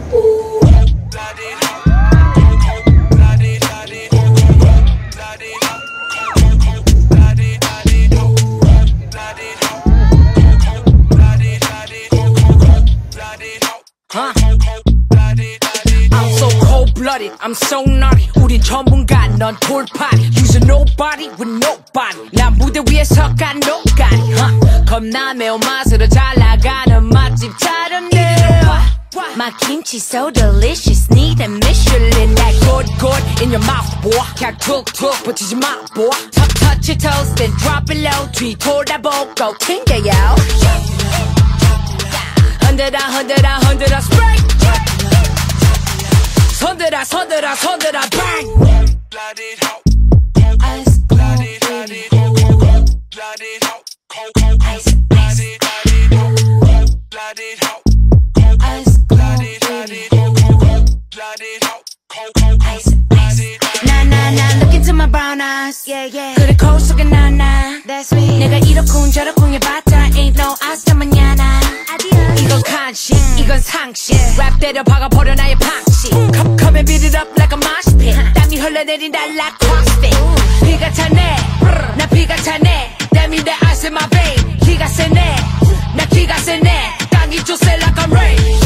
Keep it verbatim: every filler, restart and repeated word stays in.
Huh? I'm so cold-blooded, I'm so naughty. 우린 전문가, 넌 돌팔이. You're nobody with nobody. 난 무대 위에서 간 nobody. Huh? 겁나 매운 맛으로 잘 나가는 맛집 차렸네. My kimchi so delicious, need a Michelin. That good, good in your mouth, boy. 그냥 툭툭 버티지 마, boy. Touch, touch your toes, then drop it low. 뒤 돌아보고 튕겨요. 흔들어, 흔들어, 흔들어, spring. 손들어, 손들어, 손들어, bang. Ice, cold, baby. Ice, ice. Ice, ice, ice. Nah, nah, nah, look into my brown eyes. Yeah, yeah. 그래 거울 속에 나, 나. That's me. 내가 이렇군 저렇군 해봤자 ain't no hasta mañana. Adios. 이건 간식, mm. 이건 상식. Yeah. 랩 때려 박아버려 나의 방식. Come, come and beat it up like a mosh pit. 땀이 흘러내린다 like CrossFit. 비가 차네, 나 비가 차네. That mean that ice in my vein. 기가 세네, 나 기가 세네. 땅이 좁세 like I'm rain.